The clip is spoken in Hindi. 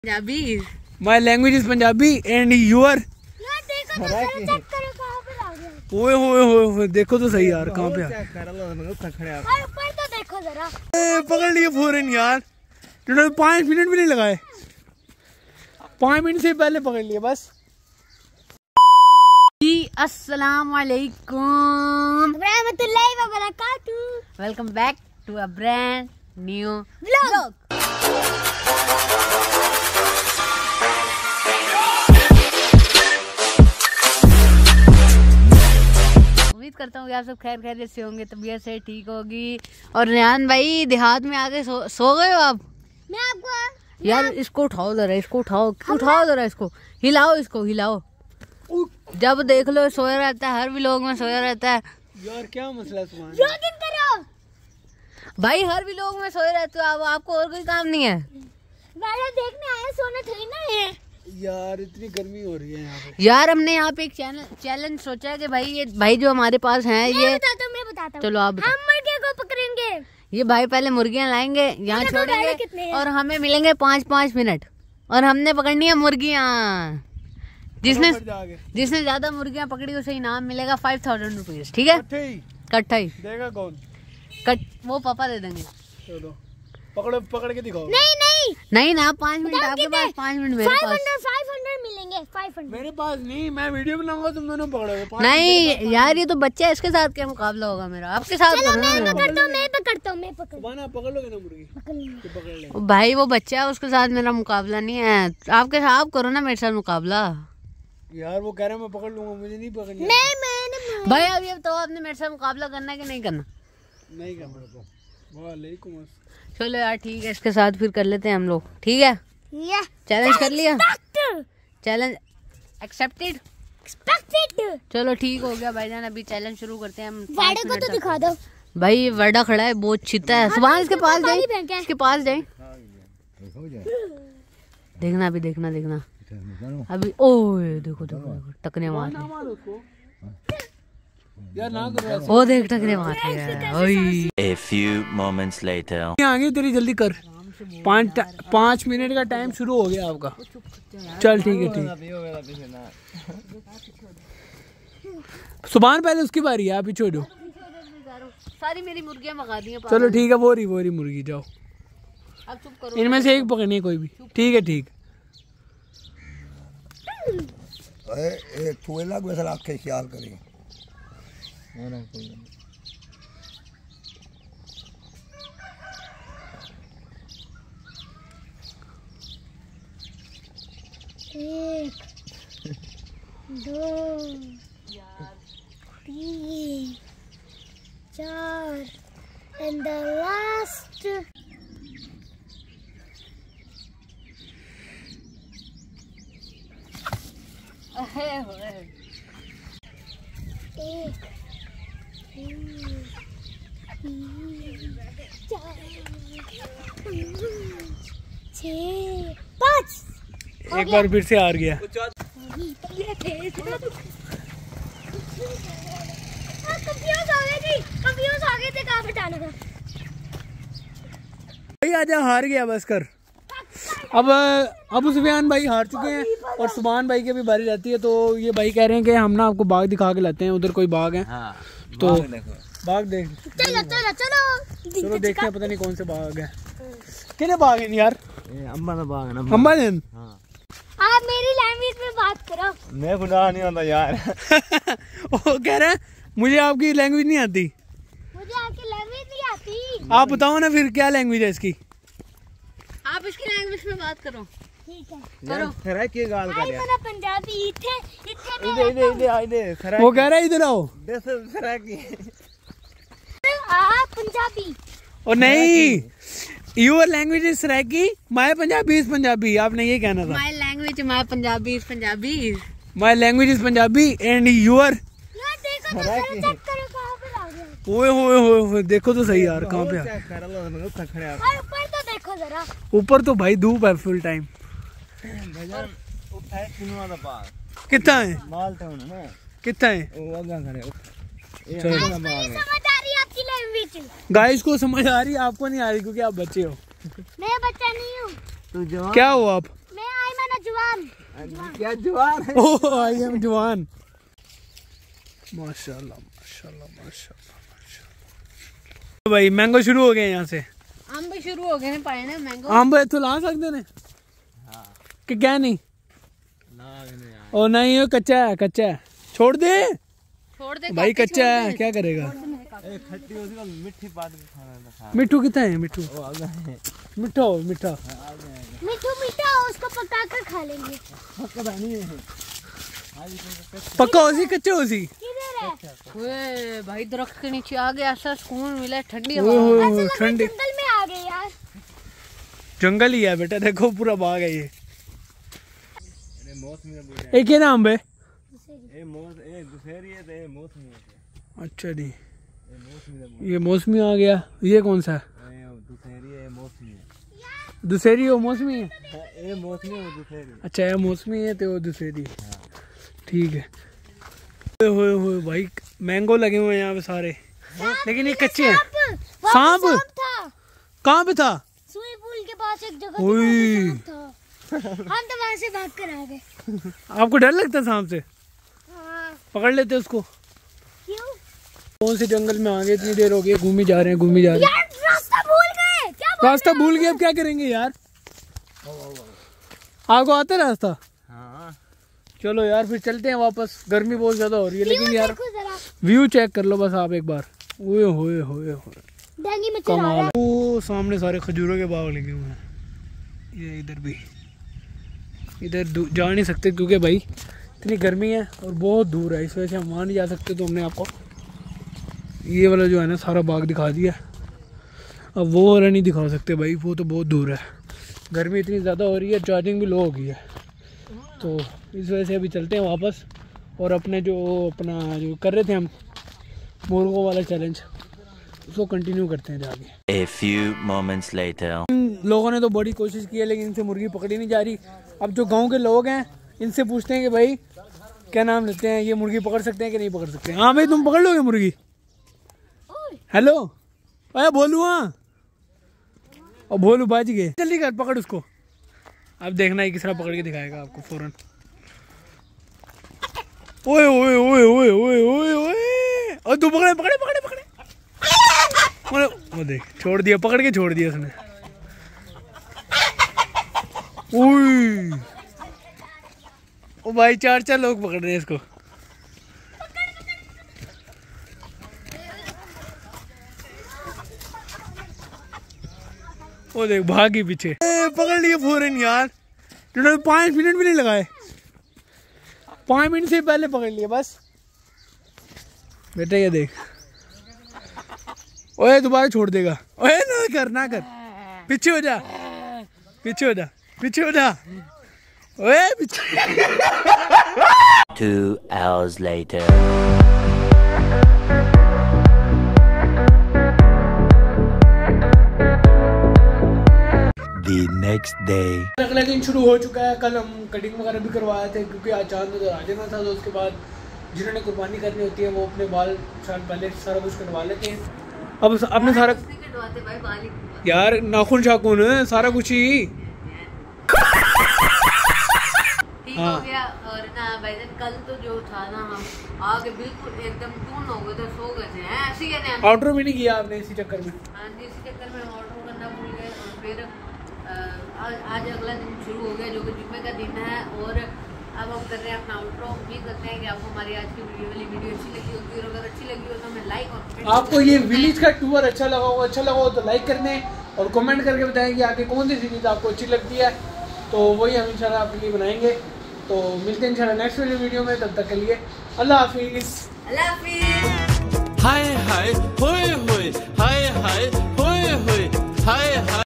Punjabi. My language is Punjabi and your. ओए होए देखो तो सही यार कहाँ पे ऊपर तो देखो जरा। पकड़ लिए फौरन यार, 5 मिनट भी नहीं लगाए, 5 मिनट से पहले पकड़ लिए बस। अस्सलाम वालेकुम, रहमतुल्लाहि व बरकातहू। Welcome back to a brand new vlog. उम्मीद करता हूँ कि आप सब खैर खैरियत से होंगे, तबीयत से ठीक होगी। और रेहान भाई देहात में आके सो गए हो आप? मैं आपको यार इसको उठाओ जरा, इसको उठाओ जरा, इसको हिलाओ, इसको हिलाओ। जब देख लो सोया रहता है, हर व्लॉग में सोया रहता है। यार क्या मसला सुभान जॉगिंग करो भाई, हर व्लॉग में सोए रहते हो आप, आपको और कोई काम नहीं है? वैसे देखने आए, सोना थोड़ी ना है। यार इतनी गर्मी हो रही है यहाँ पे। यार हमने यहाँ पे एक चैलेंज सोचा है कि भाई ये भाई जो हमारे पास हैं ये मैं बताता हूँ। चलो आप हम मुर्गे को पकड़ेंगे। ये भाई पहले मुर्गियाँ लाएंगे, यहाँ छोड़ेंगे और हमें मिलेंगे 5-5 मिनट, और हमने पकड़नी है मुर्गियाँ। जिसने ज्यादा मुर्गियाँ पकड़ी उसे इनाम मिलेगा 5000 रुपीज। ठीक है, कट्ठा ही देगा कौन? वो पापा दे देंगे। चलो पकड़ के दिखाओ। नहीं ना, 5 मिनट आपके पास, 5 मिनट मेरे पास। 500 मिलेंगे। 500 मेरे पास नहीं, मैं वीडियो बनाऊंगा, तुम दोनों पकड़ोगे। नहीं यार ये तो बच्चा है, इसके साथ क्या मुकाबला होगा मेरा? आपके साथ चलो करो ना। मैं पकड़ता हूँ। पकड़ लोगे ना मुर्गी? पकड़ ले भाई वो बच्चा है, उसके साथ मेरा मुकाबला नहीं है। आपके साथ आप करो ना मेरे साथ मुकाबला। यार वो कह रहा है मैं पकड़ लूंगा, मुझे नहीं पकड़नी। मैंने भाई अब ये तो आपने मेरे साथ मुकाबला करना है कि नहीं करना? नहीं करना। वालेकुम। चलो यार ठीक है, इसके साथ फिर कर लेते हैं हम लोग। ठीक है, चैलेंज कर लिया, चैलेंज एक्सेप्टेड। चलो ठीक हो गया भाईजान, अभी चैलेंज शुरू करते हैं हम। वाड़े को तो दिखा दो भाई, वर्डा खड़ा है, बहुत छिता है। सुबह इसके पास जाए, इसके पास जाए, देखना अभी, देखना अभी। ओए देखो टकने मार यार ना करो। ओ देख टकने मार रहे। A few moments later. आगे तेरी जल्दी कर, 5 मिनट का टाइम शुरू हो गया आपका। चल ठीक है। सुभान पहले उसकी बारी है, आप पीछे हो जाओ। सारी मेरी मुर्गियां भगा दी हैं। चलो ठीक है, वो रही मुर्गी, जाओ। अब चुप करो, इनमें से एक पकड़नी है कोई भी। ठीक है ठीक। थोड़ा वैसा आके ख्याल करें। एक, 2, 3, 4 and the last. एक, 2, 3, 4, 5, 6, 5। एक बार फिर से हार गया। कंफ्यूज हो गए थे, कहाँ हटाना था। भाई आजा, हार गया बस कर। अब सुफियान भाई हार चुके हैं और सुभान भाई की भी बारी रहती है। तो ये भाई कह रहे हैं कि हम ना आपको बाग दिखा के लाते हैं, उधर कोई बाग है। हाँ, तो बाग देख। चलो देखते हैं, पता नहीं कौन से बाग है। कितने बाग हैं यार? अम्बा का बाग है ना। अम्बा जन, आप मेरी लैंग्वेज में बात करो। मैं खुदा नहीं आता यार। वो कह रहा है मुझे आपकी लैंग्वेज नहीं आती। मुझे आपकी लैंग्वेज नहीं आती। आप बताओ ना फिर क्या लैंग्वेज है इसकी? आप इसकी लैंग्वेज में बात करो। ठीक है, करो। खरा की गाल कर मैं पंजाबी इथे इधे वो कह रहा है इधर आओ। खरा की आप पंजाबी। और नहीं, your language is Saraiki, my Punjabi is Punjabi. आपने ये कहना था। My language, my Punjabi is Punjabi. My language is Punjabi and your. देखो तो चेक करो कहाँ पे आ गया। ओए होए देखो तो सही यार कहाँ पे है। ऊपर तो देखो जरा। ऊपर तो भाई धूप है फुल टाइम। कितना है? कितना है? समझ आ रही है आपकी लैंग्वेज? गाइस को समझ आ रही है, आपको नहीं आ रही क्योंकि आप बच्चे हो। मैं बच्चा नहीं हूँ। क्या हो आप? क्या जवान है। ओह आई एम जवान। माशाल्लाह माशाल्लाह माशाल्लाह माशाल्लाह। भाई मैंगो शुरू हो गए यहाँ से। अंब शुरू हो गए पाए ना मैंगो। अंब इत्थों ला सकते ने कि क्या नहीं? ओ नहीं ये कच्चा है, कच्चा है। छोड़ दे भाई, कच्चा है क्या करेगा। खट्टी मिठी बात खाना। मिट्टू कितना है? मिट्टू मीठा हो मीठा मीठा उसको पका कर खा लेंगे। पक्का होसी कच्चे होसी। ओए भाई दरख्त के नीचे आ गया, ऐसा सुकून मिला, ठंडी ओए हवा। होए ठंडी। जंगल में आ गए यार। जंगल ही है बेटा, देखो पूरा बाग है ये। एक क्या नाम है? अच्छा जी ये मौसमी आ गया। ये कौन सा है? दुसेरी वो मौसमी है। अच्छा ये मौसमी है तो वो दुसेरी। ठीक है। होए होए भाई मैंगो लगे हुए हैं यहाँ पे सारे, लेकिन ये कच्चे हैं। सांप कहाँ पे था? स्विमिंग पूल के पास एक जगह ओए था। हम तो वहाँ से भाग कर आ गए। आपको डर लगता है सांप से? हाँ। पकड़ लेते उसको। क्यों? कौन से जंगल में आ गए, इतनी देर हो गई, घूमी जा रहे हैं यार रास्ता भूल गए। क्या रास्ता भूल गए, अब क्या करेंगे यार? आपको आता है रास्ता? हाँ। चलो यार फिर चलते हैं वापस, गर्मी बहुत ज्यादा हो रही है। लेकिन यार देखो जरा, व्यू चेक कर लो बस आप एक बार। ओए होए होए होए डेंगू मच्छर आ रहा कमाल। है। वो सामने सारे खजूरों के बाग लगे हुए हैं। ये इधर भी, इधर जा नहीं सकते क्योंकि भाई इतनी गर्मी है और बहुत दूर है, इस वजह से हम वहाँ नहीं जा सकते। तो हमने आपको ये वाला जो है ना सारा बाग दिखा दिया। अब वो वाला नहीं दिखा सकते भाई, वो तो बहुत दूर है। गर्मी इतनी ज़्यादा हो रही है, चार्जिंग भी लो हो गई है, तो इस वजह से अभी चलते हैं वापस और अपने जो कर रहे थे हम मुर्गों वाला चैलेंज, उसको कंटिन्यू करते हैं जाके। A few moments later. इन लोगों ने तो बड़ी कोशिश की है लेकिन इनसे मुर्गी पकड़ी नहीं जा रही। अब जो गांव के लोग हैं इनसे पूछते हैं कि भाई क्या नाम लेते हैं, ये मुर्गी पकड़ सकते हैं कि नहीं पकड़ सकते हैं। हाँ भाई तुम पकड़ लोगे मुर्गी? हेलो अरे बोलू। हाँ और बोलू बाज गए, जल्दी कर पकड़ उसको। अब देखना ही किस तरह पकड़ के दिखाएगा आपको फौरन। ओए ओए ओए ओए ओए ओए ओए, और तू पकड़े पकड़े पकड़े पकड़े। वो देख छोड़ दिया, पकड़ के छोड़ दिया उसने। ओए ओ भाई 4 लोग पकड़ रहे हैं इसको। वो देख भागी पीछे। पकड़ लिए फौरन यार, तुमने 5 मिनट भी नहीं लगाए, 5 मिनट से पहले पकड़ लिए बस। बेटा ये देख, ओए दोबारा छोड़ देगा। ओए ना कर, पीछे हो जा, पीछे हो जा, पीछे हो जा। ओए पीछे। 2 hours later. The next day. अगला दिन शुरू हो चुका है। कल हम कटिंग वगैरह भी करवाए थे क्योंकि आज चांद उधर आ जाना था, तो उसके बाद जिन्होंने कुर्बानी करनी होती है वो अपने बाल साल पहले सारा कुछ कटवा लेते हैं। अब आपने सारा यार नाखून शाखून सारा कुछ ही ठीक हो गया। और ना भाईजान कल तो जो था ना, हम आगे बिल्कुल एकदम टून हो गए थे, सो गए थे। ऐसे ही है, आउटरो भी नहीं किया आपने इसी चक्कर में। हाँ जी, इसी चक्कर में ऑर्डर करना भूल गए। और फिर आज अगला दिन शुरू हो गया जो कि जुम्मे का दिन है। और अब हम कर रहे हैं अपना आउटरो। उम्मीद करते हैं कि आपको हमारी आज की वीडियो अच्छी लगी होगी, और अगर अच्छी लगी हो तो हमें लाइक और आपको ये विलेज का टूर अच्छा लगा हो तो लाइक करने और कमेंट करके बताएं कि आगे कौन सी सीरीज आपको अच्छी लगती है, तो वही हम इंशाल्लाह आपके लिए बनाएंगे। तो मिलते हैं इंशाल्लाह नेक्स्ट वीडियो में, तब तक के लिए अल्लाह हाफिज़। अल्लाह हाफिज़। हाय हाय होए होए, हाय हाय होए होए, हाय हाय।